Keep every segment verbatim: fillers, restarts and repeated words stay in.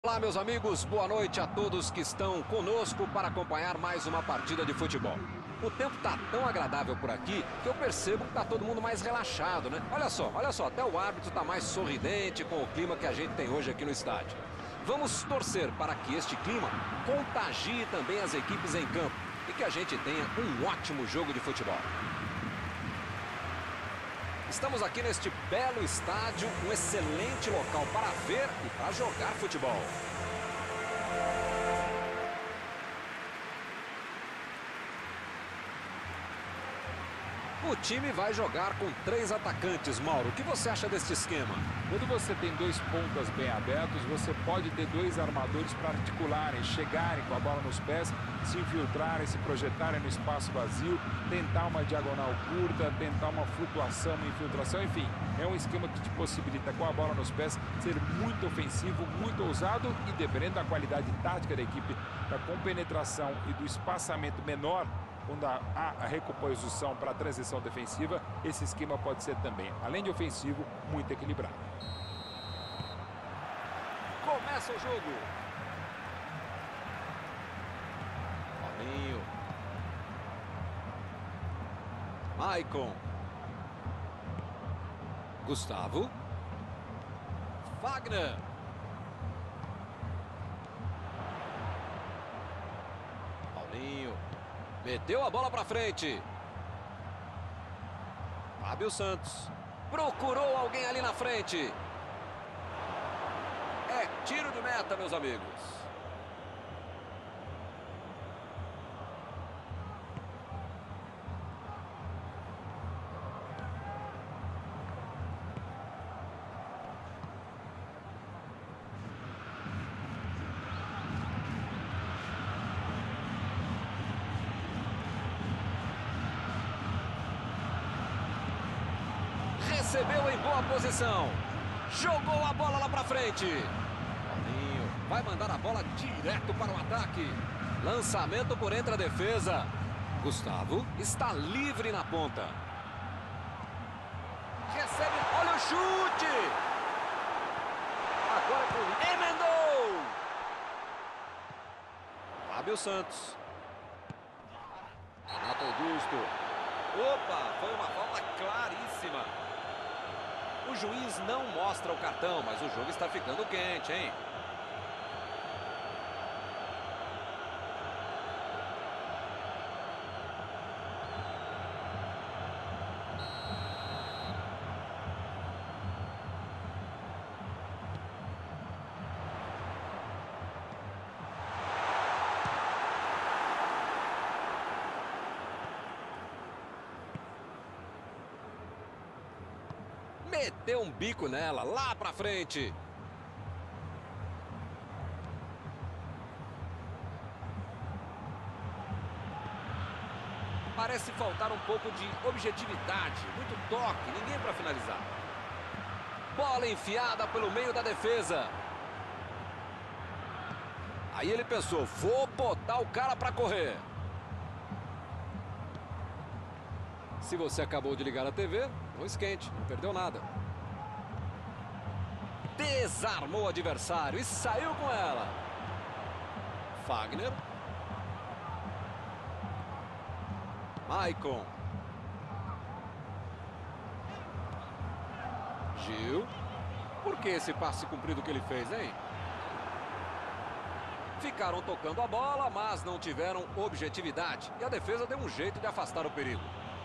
Olá, meus amigos, boa noite a todos que estão conosco para acompanhar mais uma partida de futebol. O tempo tá tão agradável por aqui que eu percebo que tá todo mundo mais relaxado, né? Olha só, olha só, até o árbitro tá mais sorridente com o clima que a gente tem hoje aqui no estádio. Vamos torcer para que este clima contagie também as equipes em campo e que a gente tenha um ótimo jogo de futebol. Estamos aqui neste belo estádio, um excelente local para ver e para jogar futebol. O time vai jogar com três atacantes, Mauro. O que você acha deste esquema? Quando você tem dois pontas bem abertos, você pode ter dois armadores para articularem, chegarem com a bola nos pés, se infiltrarem, se projetarem no espaço vazio, tentar uma diagonal curta, tentar uma flutuação, uma infiltração, enfim. É um esquema que te possibilita, com a bola nos pés, ser muito ofensivo, muito ousado e, dependendo da qualidade tática da equipe, da compenetração e do espaçamento menor, quando há a recomposição para a transição defensiva, esse esquema pode ser também, além de ofensivo, muito equilibrado. Começa o jogo. Paulinho. Maicon. Gustavo. Wagner. Paulinho. Meteu a bola pra frente. Fábio Santos. Procurou alguém ali na frente. É tiro de meta, meus amigos. Recebeu em boa posição. Jogou a bola lá pra frente. Paulinho vai mandar a bola direto para o ataque. Lançamento por entre a defesa. Gustavo está livre na ponta. Recebe, olha o chute. Agora com emendou. Fábio Santos. Renato Augusto. Opa, foi uma falta claríssima. O juiz não mostra o cartão, mas o jogo está ficando quente, hein? Meteu um bico nela, lá pra frente. Parece faltar um pouco de objetividade, muito toque, ninguém para finalizar. Bola enfiada pelo meio da defesa. Aí ele pensou, vou botar o cara para correr. Se você acabou de ligar a T V, não esquente, não perdeu nada. Desarmou o adversário e saiu com ela. Wagner. Maicon. Gil. Por que esse passe comprido que ele fez, hein? Ficaram tocando a bola, mas não tiveram objetividade. E a defesa deu um jeito de afastar o perigo.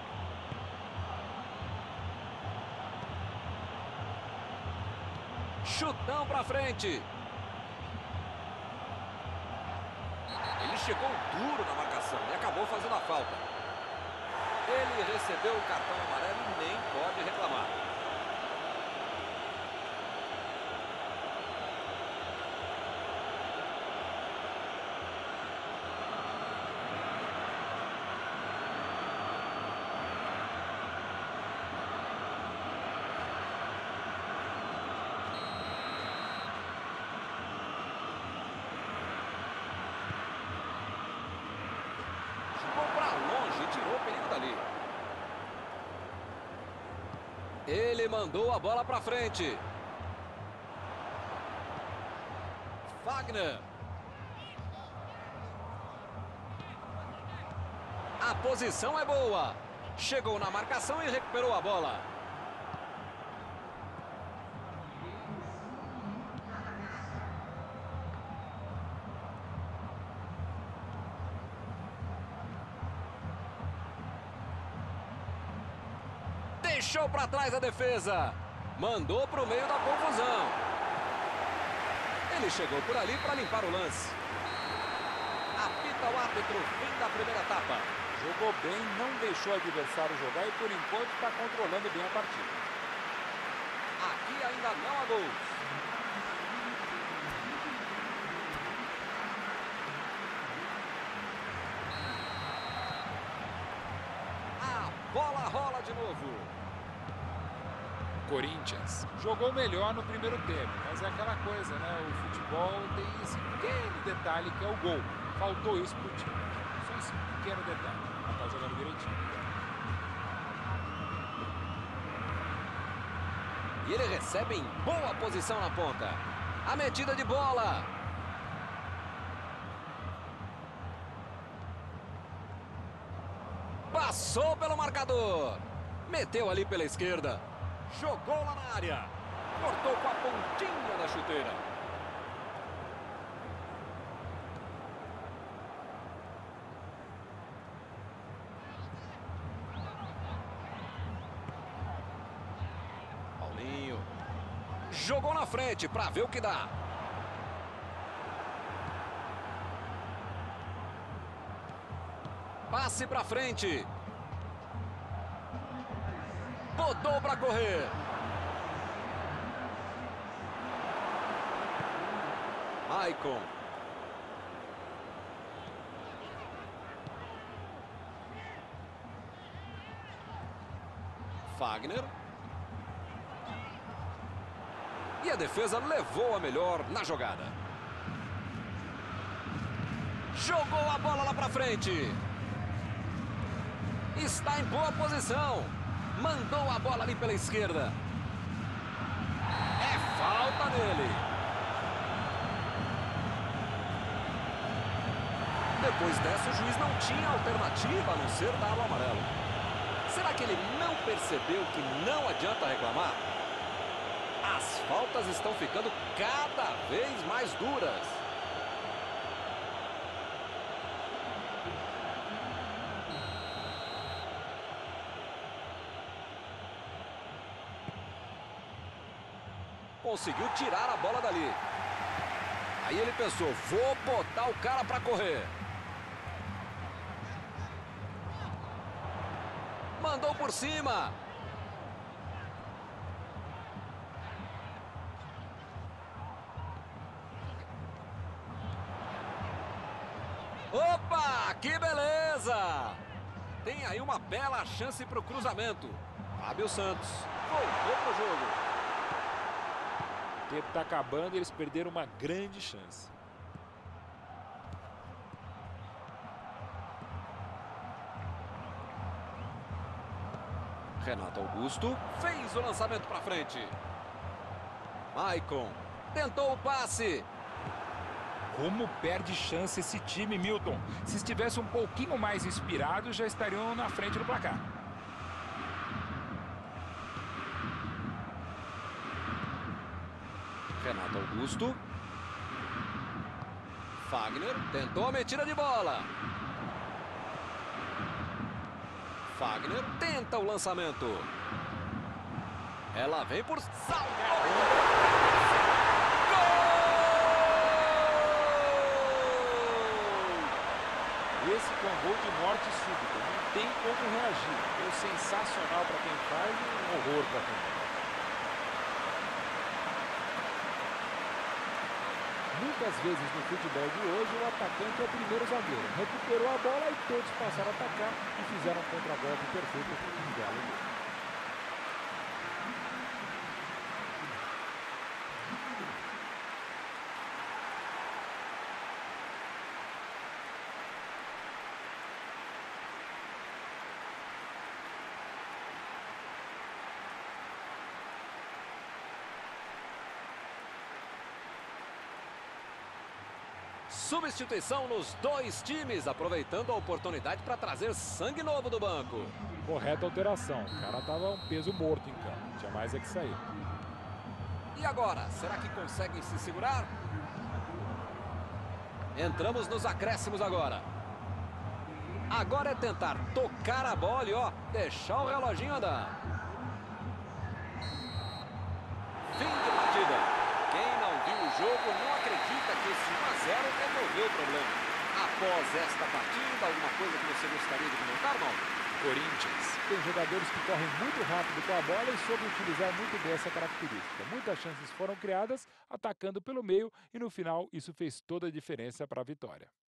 Chutão pra frente. Ele chegou duro na marcação e acabou fazendo a falta. Ele recebeu o cartão amarelo e nem pode reclamar. Ele mandou a bola pra frente. Fagner. A posição é boa. Chegou na marcação e recuperou a bola. Deixou para trás a defesa. Mandou para o meio da confusão. Ele chegou por ali para limpar o lance. Apita o árbitro, fim da primeira etapa. Jogou bem, não deixou o adversário jogar e, por enquanto, está controlando bem a partida. Aqui ainda não há gols. A bola rola de novo. Corinthians jogou melhor no primeiro tempo, mas é aquela coisa, né? O futebol tem esse pequeno detalhe que é o gol. Faltou isso pro time. Só esse pequeno detalhe. Não tá jogando direitinho. E ele recebe em boa posição na ponta. A metida de bola. Passou pelo marcador. Meteu ali pela esquerda. Jogou lá na área. Cortou com a pontinha da chuteira. Paulinho. Jogou na frente para ver o que dá. Passe para frente. Botou para correr. Maicon. Fagner. E a defesa levou a melhor na jogada. Jogou a bola lá para frente. Está em boa posição. Mandou a bola ali pela esquerda. É falta nele. Depois dessa, o juiz não tinha alternativa a não ser dar o amarelo. Será que ele não percebeu que não adianta reclamar? As faltas estão ficando cada vez mais duras. Conseguiu tirar a bola dali. Aí ele pensou, vou botar o cara para correr. Mandou por cima. Opa, que beleza! Tem aí uma bela chance para o cruzamento. Fábio Santos voltou para o jogo. O tempo está acabando e eles perderam uma grande chance. Renato Augusto fez o lançamento para frente. Maicon tentou o passe. Como perde chance esse time, Milton. Se estivesse um pouquinho mais inspirado, já estariam na frente do placar. Renato Augusto. Fagner tentou a metida de bola. Fagner tenta o lançamento. Ela vem por salto. Gol! Esse foi um gol de morte súbita. Não tem como reagir. É sensacional para quem faz e um horror para quem faz. Muitas vezes no futebol de hoje o atacante é o primeiro zagueiro. Recuperou a bola e todos passaram a atacar e fizeram um contra-golpe perfeito para o Galo. Substituição nos dois times, aproveitando a oportunidade para trazer sangue novo do banco. Correta alteração. O cara estava um peso morto em campo. Tinha mais é que sair. E agora, será que conseguem se segurar? Entramos nos acréscimos agora. Agora é tentar tocar a bola e, ó, deixar o reloginho andar. Fim de partida. Quem não viu o jogo não acredita que esse um a zero resolveu o problema. Após esta partida, alguma coisa que você gostaria de comentar, não? Corinthians tem jogadores que correm muito rápido com a bola e soube utilizar muito bem essa característica. Muitas chances foram criadas atacando pelo meio e no final isso fez toda a diferença para a vitória.